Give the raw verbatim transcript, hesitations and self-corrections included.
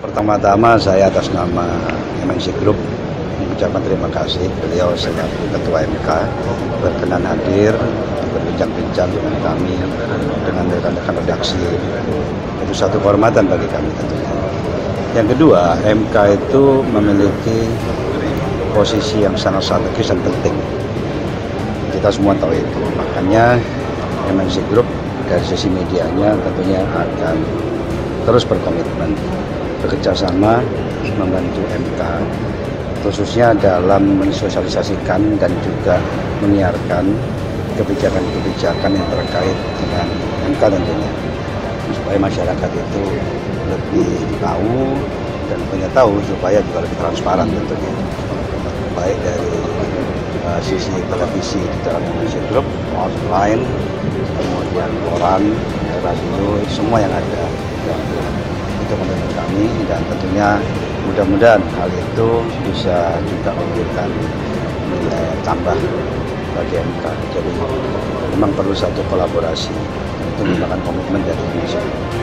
Pertama-tama saya atas nama M N C Group mengucapkan terima kasih beliau selaku Ketua M K berkenan hadir berbincang-bincang dengan kami, dengan rekan-rekan redaksi. Itu satu kehormatan bagi kami tentunya. Yang kedua, M K itu memiliki posisi yang sangat strategis dan penting. Kita semua tahu itu. Makanya M N C Group dari sisi medianya tentunya akan terus berkomitmen bekerja sama membantu M K khususnya dalam mensosialisasikan dan juga menyiarkan kebijakan-kebijakan yang terkait dengan M K tentunya, supaya masyarakat itu lebih tahu dan punya tahu supaya juga lebih transparan tentunya, baik dari uh, sisi televisi di dalam M N C Group, online, kemudian koran, radio, semua yang ada. Itu menurut kami, dan tentunya mudah-mudahan hal itu bisa juga memberikan nilai tambah bagi M K. Jadi memang perlu satu kolaborasi, itu merupakan komitmen dari Indonesia.